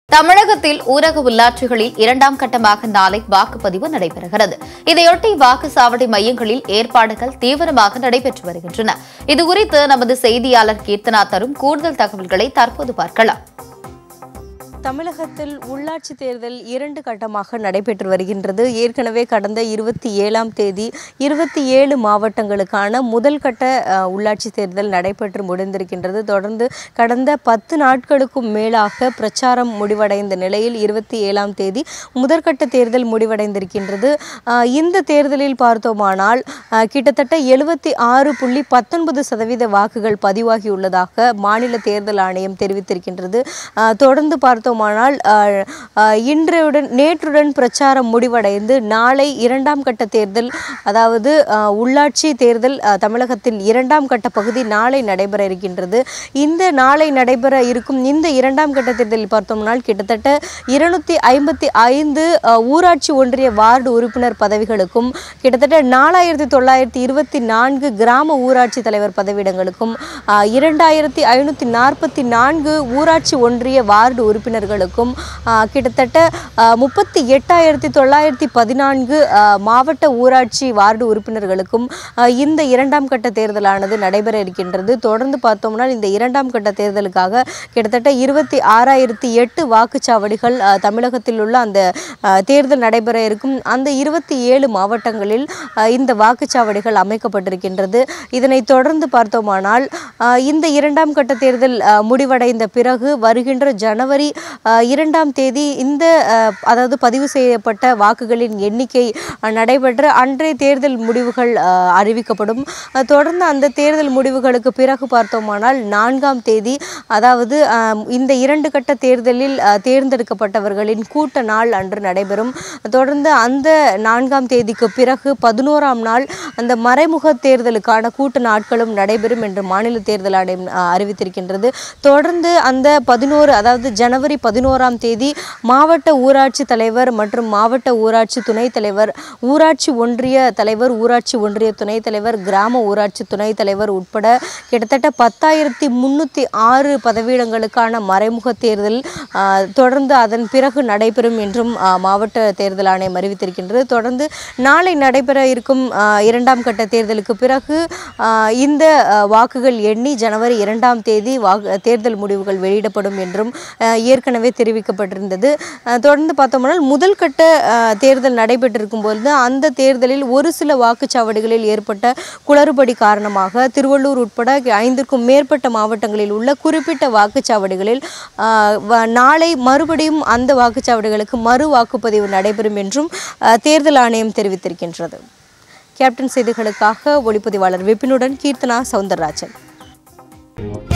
தமிழகத்தில் ஊரக உள்ளாட்சிகளில் இரண்டாம் கட்டமாக நாளை வாக்குப்பதிவு நடைபெறுகிறது. இதையொட்டி வாக்குச்சாவடி மையங்களில் ஏற்பாடுகள் தீவிரமாக நடைபெற்று வருகின்றன. இதுகுறித்து நமது செய்தியாளர் கீர்த்தனா தரும் கூடுதல் தகவல்களை தற்போது பார்க்கலாம். தமிழகத்தில் உள்ளாட்சி தேர்தல் 2 கட்டமாக நடைபெற்று வருகின்றது. ஏற்கனவே கடந்த 27ஆம் தேதி 27 மாவட்டங்களுக்கான முதல் கட்ட உள்ளாட்சி தேர்தல் நடைபெற்று முடிந்திருக்கின்றது. தொடர்ந்து கடந்த 10 நாட்களுக்கும் மேலாக பிரச்சாரம் முடிவடைந்த நிலையில் 27ஆம் தேதி முதற்கட்ட தேர்தல் முடிவடைந்திருக்கின்றது. இந்த தேர்தலில் பார்த்தோமானால் கிட்டத்தட்ட 76.19% வாக்குகள் பதிவாகியுள்ளதாக மாநில தேர்தல் ஆணையம் தெரிவித்திருக்கின்றது. தொடர்ந்து பார்த்தோமானால் நேற்றுடன் பிரச்சாரம் முடிவடைந்து நாளை 2ஆம் கட்ட தேர்தல், அதாவது உள்ளாட்சி தேர்தல் தமிழகத்தின் 2ஆம் கட்ட பகுதி நாளை நடைபெற இருக்கின்றது. இந்த நாளை நடைபெற இருக்கும் இந்த 2ஆம் கட்ட தேர்தலில் பார்த்தோம்னால் கிட்டத்தட்ட 255 ஊராட்சி ஒன்றிய வார்டு உறுப்பினர் பதவிகளுக்கும் கிட்டத்தட்ட 4924 கிராம ஊராட்சி தலைவர் பதவியிடங்களுக்கும் 2544 ஊராட்சி ஒன்றிய வார்டு உறுப்பினர்களுக்கும் கிட்டத்தட்ட 38,914 மாவட்ட ஊராட்சி வார்டு உறுப்பினர்களுக்கும் இந்த 2ஆம் கட்ட தேர்தலானது நடைபெற இருக்கின்றது. தொடர்ந்து பார்த்தோம்னா இந்த 2ஆம் கட்ட தேர்தலுக்காக கிட்டத்தட்ட 26,008 வாக்குச்சாவடிகள் தமிழகத்தில் உள்ள அந்த தேர்தல் நடைபெற இருக்கும் அந்த 27 மாவட்டங்களில் இந்த வாக்குச்சாவடிகள் அமைக்கப்பட்டிருக்கின்றது. இதனை தொடர்ந்து பார்த்தோமானால் இந்த 2ஆம் கட்ட தேர்தல் முடிவடைந்த பிறகு வருகின்ற ஜனவரி 2ஆம் தேதி இந்த அதாவது பதிவு செய்யப்பட்ட வாக்குகளின் எண்ணிக்கை நடைபெற்ற அன்றைய தேர்தல் முடிவுகள் அறிவிக்கப்படும். தொடர்ந்து அந்த தேர்தல் முடிவுகளுக்கு பிறகு பார்த்தோமானால் 4ஆம் தேதி, அதாவது இந்த 2 கட்ட தேர்தலில் தேர்ந்தெடுக்கப்பட்டவர்களின் கூட்ட நாள் அன்று நடைபெறும். தொடர்ந்து அந்த 4ஆம் தேதிக்கு பிறகு 11ஆம் நாள் அந்த மறைமுக தேர்தலுக்கான கூட்ட நாட்களும் நடைபெறும் என்று மாநில தேர்தல் ஆணையம் அறிவித்திருக்கின்றது. தொடர்ந்து அந்த 11, அதாவது ஜனவரி 11ஆம் தேதி மாவட்ட ஊராட்சி தலைவர் மற்றும் மாவட்ட ஊராட்சி துணைத் தலைவர், ஊராட்சி ஒன்றிய தலைவர், ஊராட்சி ஒன்றிய துணைத் தலைவர், கிராம ஊராட்சி துணைத் தலைவர் உட்பட கிட்டத்தட்ட 10,306 பதவியிடங்களுக்கான மறைமுக தேர்தல் தொடர்ந்து அதன் பிறகு நடைபெறும் என்றும் மாவட்ட தேர்தல் ஆணையம் அறிவித்திருக்கின்றது. தொடர்ந்து நாளை நடைபெற இருக்கும் 2ஆம் கட்ட தேர்தலுக்கு பிறகு இந்த வாக்குகள் எண்ணி ஜனவரி 2ஆம் தேதி தேர்தல் முடிவுகள் வெளியிடப்படும் என்றும் ஏற்கனவே தெரிவிக்கப்பட்டிருந்தது. தொடர்ந்து பார்த்தோம்னால் முதல் கட்ட தேர்தல் நடைபெற்றிருக்கும் பொழுது அந்த தேர்தலில் ஒரு சில வாக்குச்சாவடிகளில் ஏற்பட்ட குளறுபடி காரணமாக திருவள்ளூர் உட்பட 5க்கும் மேற்பட்ட மாவட்டங்களில் உள்ள குறிப்பிட்ட வாக்குச்சாவடிகளில் நாளை மறுபடியும் அந்த வாக்குச்சாவடிகளுக்கு மறு வாக்குப்பதிவு நடைபெறும் என்றும் தேர்தல் ஆணையம் தெரிவித்திருக்கின்றது. கேப்டன் செய்திகளுக்காக ஒளிப்பதிவாளர் விபினுடன் கீர்த்தனா சவுந்தரராஜன்.